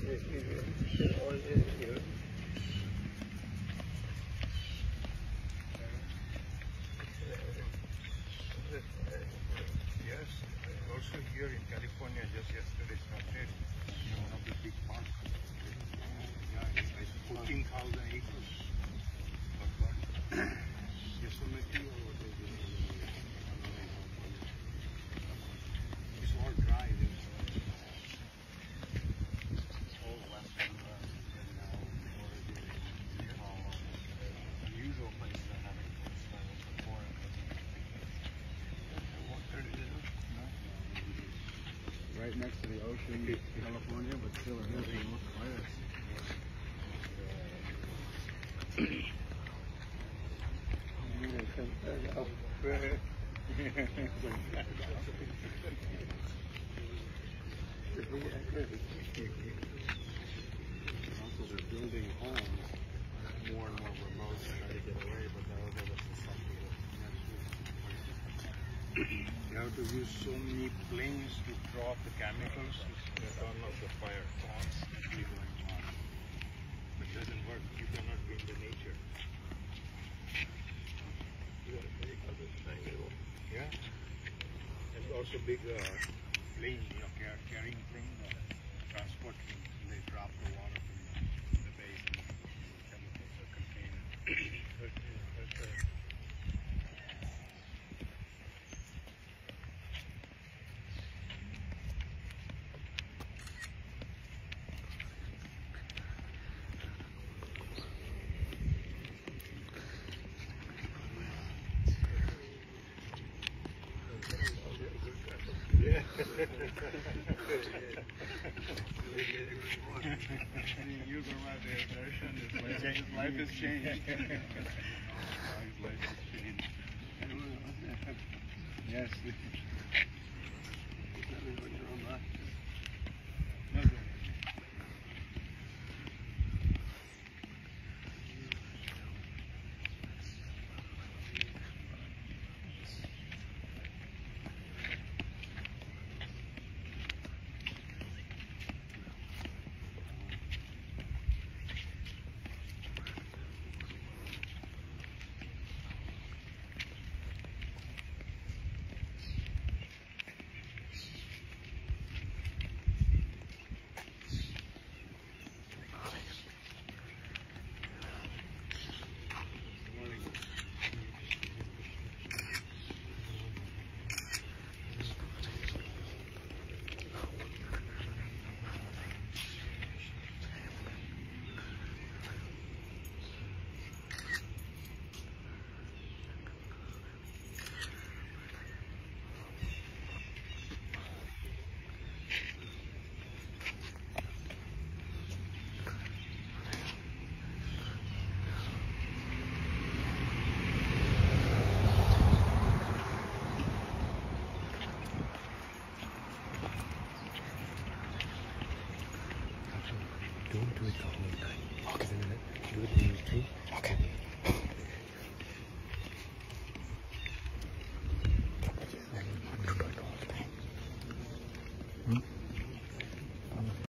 Yes, also here in California just yesterday started one of the big parks. Yeah, it's 14,000 acres of Yosemite or what is it? It's all dry. All western and now unusual place that having before. Right next to the ocean, California, but still it is the most fires. Also, they're building homes more and more remote to try to get away, but they'll give us something. You have to use so many planes to drop the chemicals to turn off the fire constantly going on. But it doesn't work. You cannot be in the nature. Yeah. And also big plane, carrying plane, transport plane. They drop the water from the base and chemicals are contained. You go out there, Darshan, his life has changed. His life has changed. Yes. Don't do it the whole time. Okay. Do it in between. Okay.